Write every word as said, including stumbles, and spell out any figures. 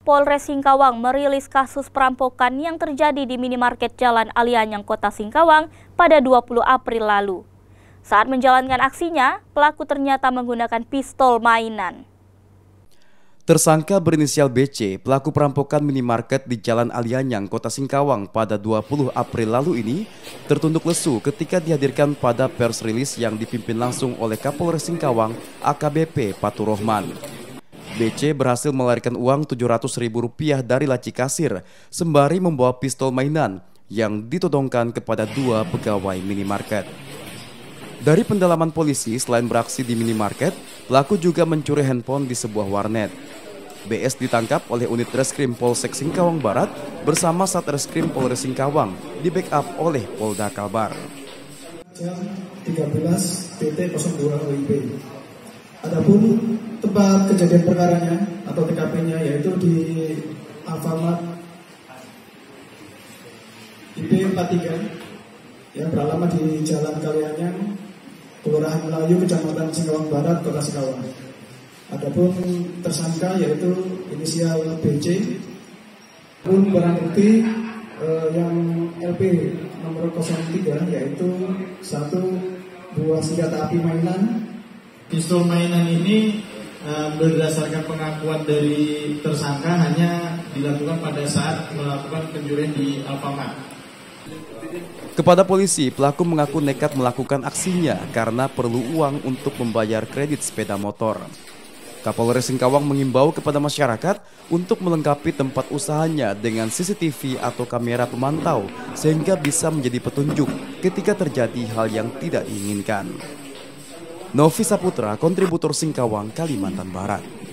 Polres Singkawang merilis kasus perampokan yang terjadi di minimarket Jalan Alianyang, Kota Singkawang pada dua puluh April lalu. Saat menjalankan aksinya, pelaku ternyata menggunakan pistol mainan. Tersangka berinisial B C, pelaku perampokan minimarket di Jalan Alianyang, Kota Singkawang pada dua puluh April lalu ini tertunduk lesu ketika dihadirkan pada pers rilis yang dipimpin langsung oleh Kapolres Singkawang A K B P Fatur Rohman. B C berhasil melarikan uang tujuh ratus ribu rupiah dari laci kasir sembari membawa pistol mainan yang ditodongkan kepada dua pegawai minimarket. Dari pendalaman polisi, selain beraksi di minimarket, pelaku juga mencuri handphone di sebuah warnet. B S ditangkap oleh unit Reskrim Polsek Singkawang Barat bersama Satreskrim Polres Singkawang, di backup oleh Polda Kalbar. Jam tiga belas nol dua W I B. Adapun tempat kejadian perkaranya atau T K P-nya yaitu di Alfamart I P empat tiga yang beralamat di Jalan Kalianyang, Kelurahan Melayu, Kecamatan Singkawang Barat, Kota Singkawang. Adapun tersangka yaitu inisial B C. Pun barang bukti eh, yang L P nomor nol tiga yaitu satu buah senjata api mainan. Pistol mainan ini uh, berdasarkan pengakuan dari tersangka hanya dilakukan pada saat melakukan pencurian di Alfamart. Kepada polisi, pelaku mengaku nekat melakukan aksinya karena perlu uang untuk membayar kredit sepeda motor. Kapolres Singkawang mengimbau kepada masyarakat untuk melengkapi tempat usahanya dengan C C T V atau kamera pemantau sehingga bisa menjadi petunjuk ketika terjadi hal yang tidak diinginkan. Novi Saputra, kontributor Singkawang, Kalimantan Barat.